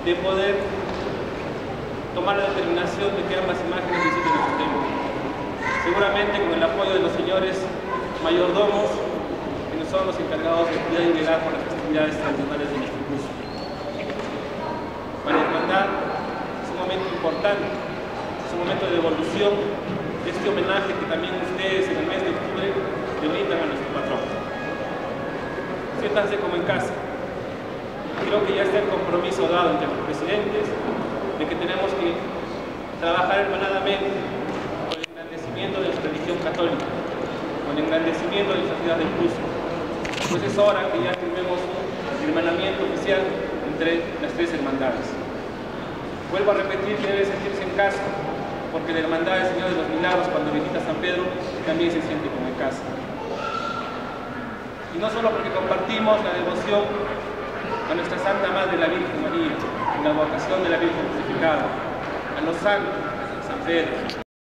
de poder tomar la determinación de que ambas imágenes visiten nuestro templo. Seguramente con el apoyo de los señores mayordomos, que son los encargados de cuidar y velar por las festividades tradicionales de nuestro curso. Para la hermandad es un momento importante, es un momento de devolución de este homenaje que también ustedes en el mes de octubre le brindan a nuestro patrón. Siéntanse como en casa. Creo que ya está el compromiso dado entre los presidentes de que tenemos que trabajar hermanadamente con el engrandecimiento de nuestra religión católica, con el engrandecimiento de nuestra ciudad del Cusco. Pues es hora que ya firmemos un hermanamiento oficial entre las tres hermandades. Vuelvo a repetir que debe sentirse en casa, porque la hermandad del Señor de los Milagros, cuando visita San Pedro, también se siente como en casa. Y no solo porque compartimos la devoción a nuestra Santa Madre, la Virgen María, en la vocación de la Virgen crucificada, a los santos, a San Pedro,